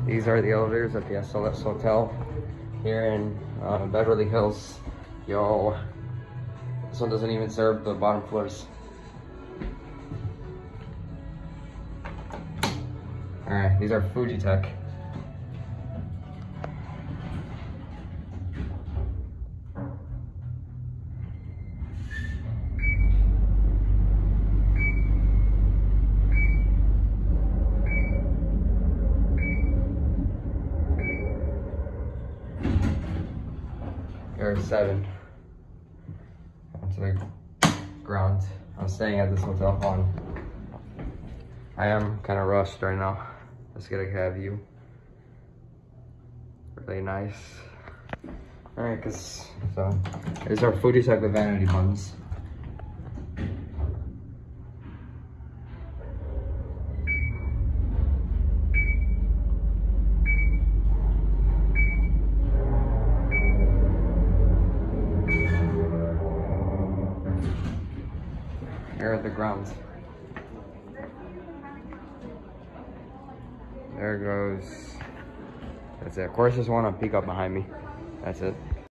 These are the elevators at the SLS Hotel here in Beverly Hills. Yo, this one doesn't even serve the bottom floors. All right, these are Fujitec. There are 7 onto the ground. I'm staying at this hotel on. I am kind of rushed right now. Let's get a cab view. Really nice. All right, so these are Fujitec with Vanity buttons. Here are the grounds. There goes. That's it. Of course, there's one on EPCO behind me. That's it.